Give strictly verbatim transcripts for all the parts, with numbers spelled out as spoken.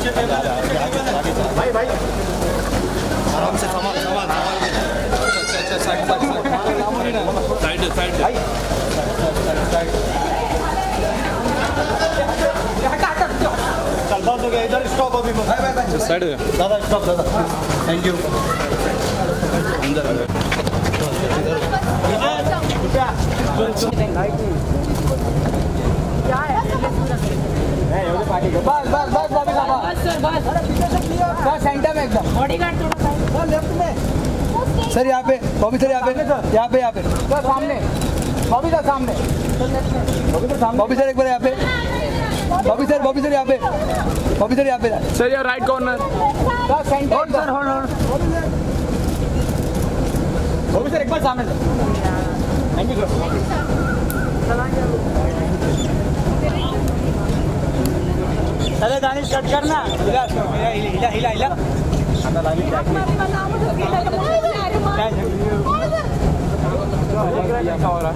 भाई भाई आराम से सामान सामान साइड साइड चल बंद हो गया इधर स्टॉप अभी साइड दादा स्टॉप दादा थैंक यू अंदर क्या है पार्टी बस बस बस बस बस सेंटर में एकदम बॉडीगार्ड थोड़ा लेफ्ट में सर यहाँ पे बॉबी सर यहाँ पे यहाँ पे यहाँ पे सर सामने बॉबी सर सामने बॉबी सर एक बार यहाँ पे बॉबी सर बॉबी सर यहाँ पे बॉबी सर यहाँ पे सर यार right corner sir center sir hold hold Bobby sir एक बार सामने सर थैंक यू चले दानिश कट करना हिला हिला हिला हिला आता दानिश क्या हो रहा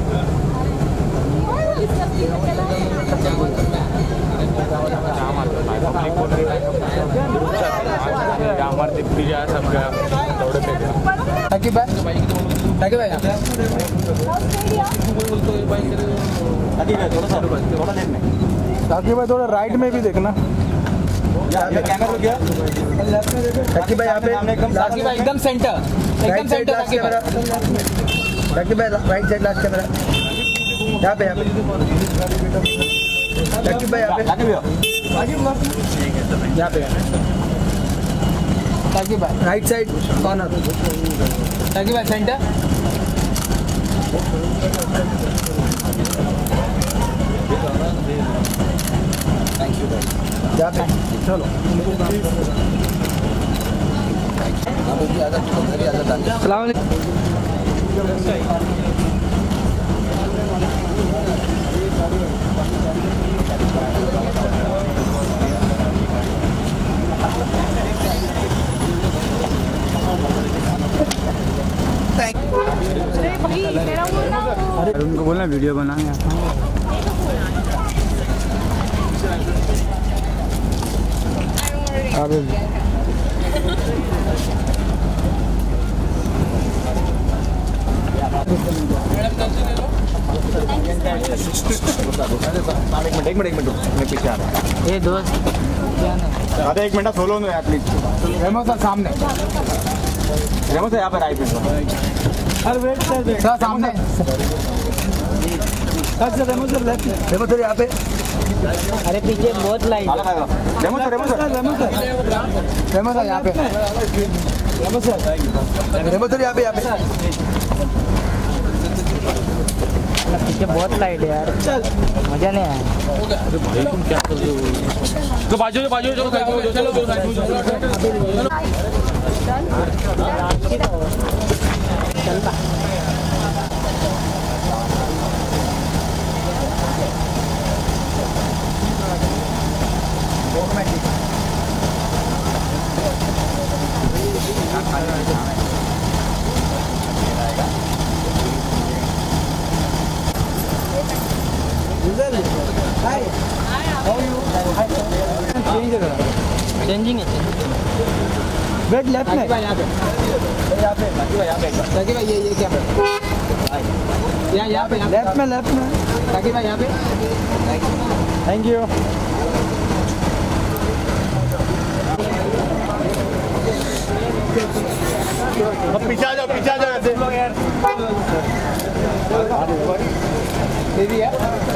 हमारे दिप्पी जा सब गया दौड़े पे ताकि भाई ताकि भाई ताकि भाई थोड़ा सा थोड़ा लेट में ताकि भाई थोड़ा राइट में भी देखना कैमरा रुक गया ताकि भाई यहाँ पे ताकि भाई एकदम सेंटर एकदम सेंटर ताकि भाई ताकि भाई राइट साइड लास्ट कैमरा यहाँ पे यहाँ पे ताकि भाई यहाँ पे यहाँ पे ताकि भाई राइट साइड कॉर्नर ताकि भाई सेंटर थैंक यू भाई चलो सलाम अलैकुम अरे उनको बोलना वीडियो बनाएंगे अरे एक मिनट एक मिनट मैं पीछे आ रहा हूँ ये दोस्त अरे एक मिनट सोलो में प्लीज रेमो सर सामने रेमो सर यहाँ पर आई अरे वेट सर सर सामने sir Remo sir left Remo sir यहाँ पे अरे पीछे बहुत light Remo sir Remo sir Remo sir Remo sir यहाँ पे रेमो सर रेमो सर यहाँ पे यहाँ पे पीछे बहुत लाइट है यार मजा नहीं आया तुम क्या कर रहे हो तो बाजू बाजू चलो चलो चल चेंजिंग है वेट लेफ्ट में यहाँ पे यहाँ पे यहाँ पे ताकि भाई ये ये क्या यहाँ यहाँ पे लेफ्ट में लेफ्ट में ताकि भाई यहाँ पे थैंक यू पीछे आ जाओ पीछे आ जाओ यार दे दिया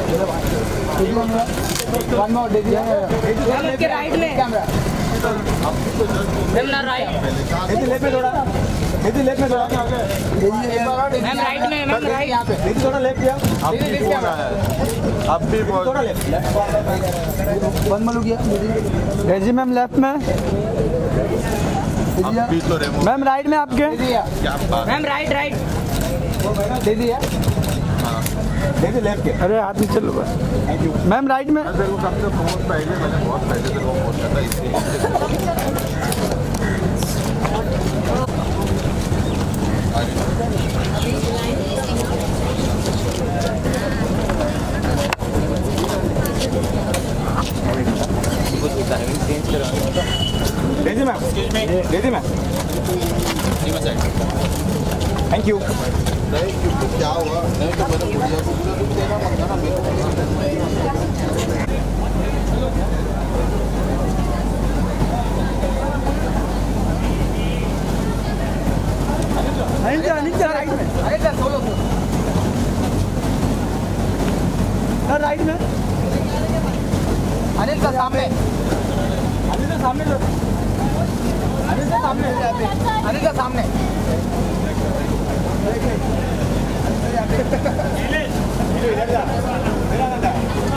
वन मोर दे दिया इसके राइट में कैमरा कैमरा राइट इधर लेफ्ट में थोड़ा इधर लेफ्ट में थोड़ा मैम राइट में मैम राइट यहां पे इधर थोड़ा लेफ्ट किया अब भी कैमरा अब भी थोड़ा लेफ्ट वन मोर गया रेजी मैम लेफ्ट में मैम राइट में आपके मैम राइट राइट दे दिया देखिए लेफ्ट के अरे हाथ नीचे लो बस थैंक यू मैम राइट में मेरे को कब से फोन पहले मैंने बहुत पहले से वो फोन करता इसलिए टाइमिंग चेंज करवाना ले दी मैम ले दी मैम थैंक यू नहीं क्यों क्या हुआ नहीं तो मैंने गुड़िया को पूरा रुक देना मत ना मेरे को Anil sir Anil sir right में Anil sir solo sir right में अनिल सर सामने अनिल सर सामने अनिल सर सामने अनिल सर सामने इधर जा